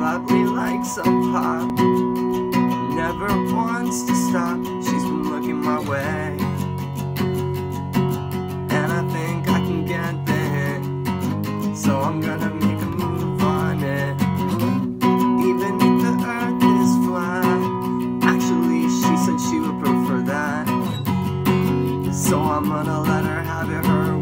probably like some pop. Never wants to stop, she's been looking my way, and I think I can get the hint, so I'm gonna make a move on it. Even if the earth is flat, actually she said she would prefer that, so I'm gonna let her have it her way.